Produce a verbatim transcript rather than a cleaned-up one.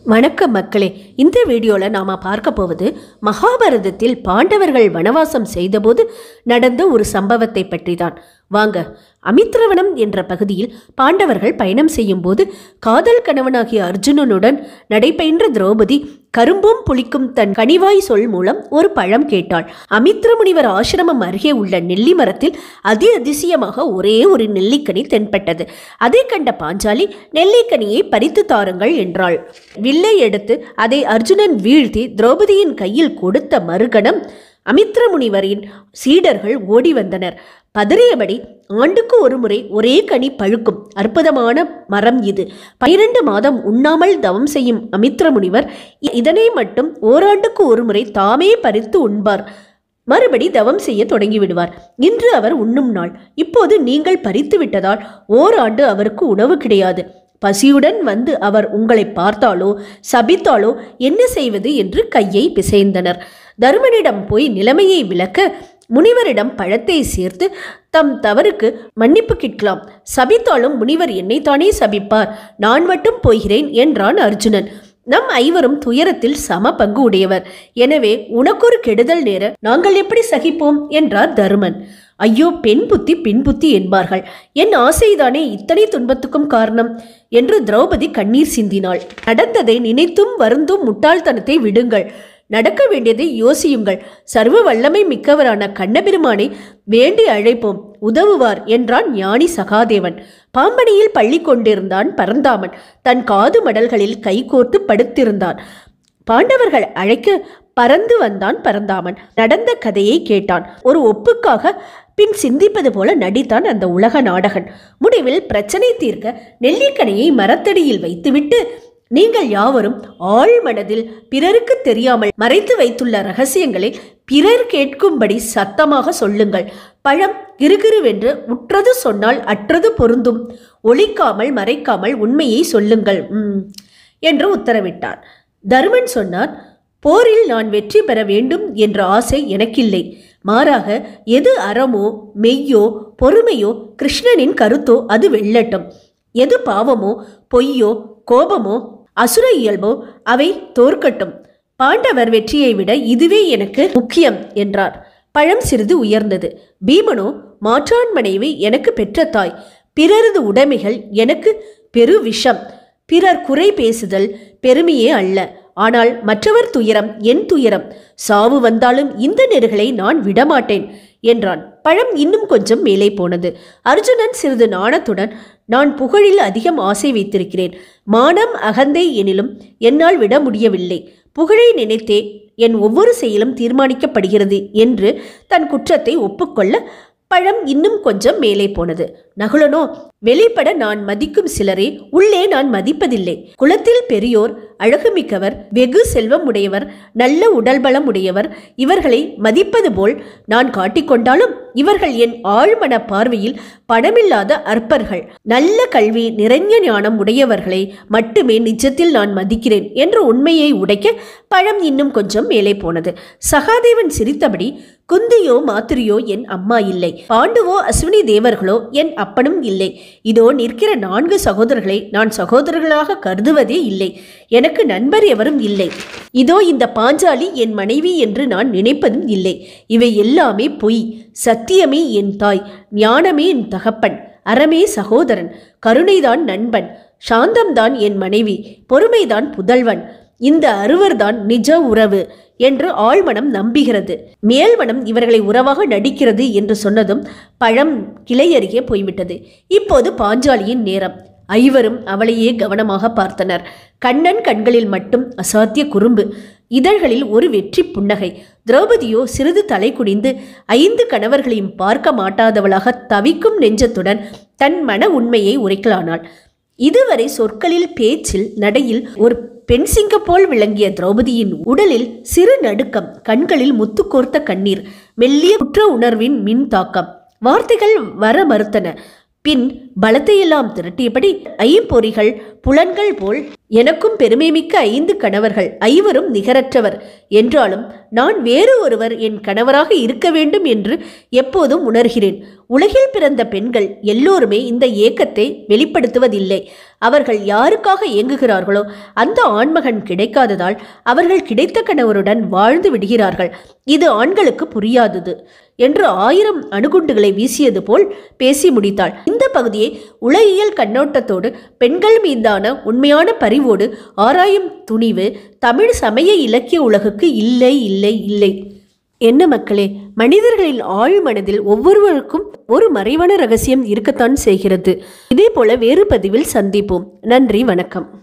வணக்கம் மக்களே, இந்த வீடியோவில் நாம் பார்க்க போவது மகாபாரதத்தில் பாண்டவர்கள் வனவாசம் செய்தபோது நடந்த ஒரு சம்பவத்தை பற்றி தான். வாங்க, அமித்ரவனம் என்ற பகுதியில் பாண்டவர்கள் பயணம் செய்யும் போது காதல் கணவனாகிய அர்ஜுனனுடன் நடைபெற்ற திரௌபதி கரும்பும் புளிக்கும் தன் கனிவாய் சொல் மூலம் ஒரு பழம் கேட்டாள். அமித்ர முனிவர் ஆசிரமம் அருகே உள்ள நெல்லி மரத்தில் அதி அதிசயமாக ஒரே ஒரு நெல்லிக்கனி தென்பட்டது. அதை கண்ட பாஞ்சாலி நெல்லிக்கனியை பறித்து தாருங்கள் என்றாள். வில்லை எடுத்து அதை அர்ஜுனன் வீழ்த்தி திரௌபதியின் கையில் கொடுத்த மறுகணம் அமித்ர முனிவரின் சீடர்கள் ஓடி வந்தனர். பதறியபடி, ஆண்டுக்கு ஒரு முறை ஒரே கனி பழுக்கும் அற்புதமான மரம் இது. பனிரெண்டு மாதம் உண்ணாமல் தவம் செய்யும் அமித்ர முனிவர் இதனை மட்டும் ஓராண்டுக்கு ஒரு முறை தாமே பறித்து உண்பார். மறுபடி தவம் செய்ய தொடங்கிவிடுவார். இன்று அவர் உண்ணும் நாள். இப்போது நீங்கள் பறித்து விட்டதால் ஓராண்டு அவருக்கு உணவு கிடையாது. பசியுடன் வந்து அவர் உங்களை பார்த்தாலோ சபித்தாலோ என்ன செய்வது என்று கையை பிசைந்தனர். தருமனிடம் போய் நிலைமையை விளக்க முனிவரிடம் பழத்தை சேர்த்து தம் தவறுக்கு மன்னிப்பு கேட்கலாம். சபித்தாலும் முனிவர் என்னைத்தானே சபிப்பார், நான் மட்டும் போகிறேன் என்றான் அர்ஜுனன். நம் ஐவரும் துயரத்தில் சம பங்கு உடையவர். எனவே உனக்கொரு கெடுதல் நேர நாங்கள் எப்படி சகிப்போம் என்றார் தருமன். ஐயோ, பெண் புத்தி பின் புத்தி என்பார்கள். என் ஆசைதானே இத்தனை துன்பத்துக்கும் காரணம் என்று திரௌபதி கண்ணீர் சிந்தினாள். நடந்ததை நினைத்தும் வருந்தும் முட்டாள்தனத்தை விடுங்கள். நடக்க வேண்டியதை யோசியுங்கள். சர்வ வல்லமை மிக்கவரான கண்ணபெருமானை வேண்டி அழைப்போம், உதவுவார் என்றான் ஞானி சகாதேவன். பாம்பனியில் பள்ளி கொண்டிருந்தான் பரந்தாமன். தன் காது மடல்களில் கைகோர்த்து படுத்திருந்தான். பாண்டவர்கள் அழைக்க பறந்து வந்தான் பரந்தாமன். நடந்த கதையை கேட்டான். ஒரு ஒப்புக்காக பின் சிந்திப்பது போல நடித்தான் அந்த உலக நாடகன். முடிவில் பிரச்சனை தீர்க்க நெல்லிக்கனியை மரத்தடியில் வைத்துவிட்டு, நீங்கள் யாவரும் ஆழ் மனதில் பிறருக்கு தெரியாமல் மறைத்து வைத்துள்ள ரகசியங்களை பிறர் கேட்கும்படி சத்தமாக சொல்லுங்கள். பழம் கிருகிருவென்று உற்றது சொன்னால் அற்றது பொருந்தும். ஒளிக்காமல் மறைக்காமல் உண்மையை சொல்லுங்கள் என்று உத்தரவிட்டார். தருமன் சொன்னார், போரில் நான் வெற்றி பெற வேண்டும் என்ற ஆசை எனக்கில்லை. மாறாக எது அறமோ மெய்யோ பொறுமையோ கிருஷ்ணனின் கருத்தோ அது வெல்லட்டும். எது பாவமோ பொய்யோ கோபமோ அசுர இயல்போ அவை தோற்கட்டும். பாண்டவர் வெற்றியை விட இதுவே எனக்கு முக்கியம் என்றார். பழம் சிறிது உயர்ந்தது. பீமனோ, மாற்றான் மனைவி எனக்கு பெற்ற தாய், பிறரது உடைமைகள் எனக்கு பெரு விஷம். பிறர் குறை பேசுதல் பெருமையே அல்ல, ஆனால் மற்றவர் துயரம் என் துயரம். சாவு வந்தாலும் இந்த நெருகளை நான் விடமாட்டேன் என்றான். பழம் இன்னும் கொஞ்சம் மேலே போனது. அர்ஜுனன் சிறிது நாணத்துடன், நான் புகழில் அதிகம் ஆசை வைத்திருக்கிறேன். மானம் அகந்தை எனிலும் என்னால் விட முடியவில்லை. புகழை நினைத்தே என் ஒவ்வொரு செயலும் தீர்மானிக்கப்படுகிறது என்று தன் குற்றத்தை ஒப்புக்கொள்ள பழம் இன்னும் கொஞ்சம் மேலே போனது. நகுலனோ, வெளிப்பட நான் மதிக்கும் சிலரே உள்ளே நான் மதிப்பதில்லை. குலத்தில் பெரியோர், அழகுமிக்கவர், வெகு செல்வம் உடையவர், நல்ல உடல்பலம் உடையவர், இவர்களை மதிப்பது போல் நான் காட்டிக்கொண்டாலும் இவர்கள் என் ஆழ்மன பார்வையில் பணமில்லாத அற்பர்கள். நல்ல கல்வி நிறைஞ்ச ஞானம் உடையவர்களை மட்டுமே நிஜத்தில் நான் மதிக்கிறேன் என்ற உண்மையை உடைக்க பழம் இன்னும் கொஞ்சம் மேலே போனது. சகாதேவன் சிரித்தபடி, குந்தியோ மாத்திரியோ என் அம்மா இல்லை, பாண்டுவோ அஸ்வினி தேவர்களோ என் அப்பனும் இல்லை. இதோ நிற்கிற நான்கு சகோதரர்களை நான் சகோதரர்களாக கருதுவதே இல்லை. எனக்கு நண்பர் எவரும் இல்லை. இதோ இந்த பாஞ்சாலி என் மனைவி என்று நான் நினைப்பதும் இல்லை. இவை எல்லாமே பொய். சத்தியமே என் தாய், ஞானமே என் தகப்பன், அறமே சகோதரன், கருணைதான் நண்பன், சாந்தம்தான் என் மனைவி, பொறுமைதான் புதல்வன். இந்த அறுவர்தான் நிஜ உறவு என்று ஆழ்மனம் நம்புகிறது. மேல்மனம் இவர்களை உறவாக நடிக்கிறது என்று சொன்னதும் பழம் கிளையருகே போய்விட்டது. இப்போது பாஞ்சாலியின் நேரம். ஐவரும் அவளையே கவனமாக பார்த்தனர். கண்ணன் கண்களில் மட்டும் அசாத்திய குறும்பு, இதழ்களில் ஒரு வெற்றி புன்னகை. திரௌபதியோ சிறிது தலை குனிந்து ஐந்து கணவர்களையும் பார்க்க மாட்டாதவளாக தவிக்கும் நெஞ்சத்துடன் தன் மன உண்மையை உரைக்கலானாள். இதுவரை சொற்களில், பேச்சில், நடையில் ஒரு பெண் சிங்க போல் விளங்கிய திரௌபதியின் உடலில் சிறு நடுக்கம், கண்களில் முத்து கோர்த்த கண்ணீர், மெல்லிய குற்ற உணர்வின் மின் தாக்கம். வார்த்தைகள் வர மறுத்தன. பின் பலத்தையெல்லாம் திரட்டியபடி ஐம்பொறிகள் புலன்கள் போல் எனக்கும் பெருமை மிக்க ஐந்து கணவர்கள், ஐவரும் நிகரற்றவர். என்றாலும் நான் வேறு ஒருவர் என் கணவராக இருக்க வேண்டும் என்று எப்போதும் உணர்கிறேன். உலகில் பிறந்த பெண்கள் எல்லோருமே இந்த ஏக்கத்தை வெளிப்படுத்துவதில்லை. அவர்கள் யாருக்காக ஏங்குகிறார்களோ அந்த ஆண்மகன் கிடைக்காததால் அவர்கள் கிடைத்த கணவருடன் வாழ்ந்து விடுகிறார்கள். இது ஆண்களுக்கு புரியாதது என்று ஆயிரம் அணுகுண்டுகளை வீசியது போல் பேசி முடித்தாள். இந்த பகுதியை உலகியல் கண்ணோட்டத்தோடு பெண்கள் மீதான உண்மையான பரிவோடு ஆராயும் துணிவு தமிழ் சமய இலக்கிய உலகுக்கு இல்லை இல்லை இல்லை. என்ன மக்களே, மனிதர்களின் ஆழ் மனதில் ஒவ்வொருவருக்கும் ஒரு மறைவான ரகசியம் இருக்கத்தான் செய்கிறது. இதே போல வேறு பதிவில் சந்திப்போம். நன்றி, வணக்கம்.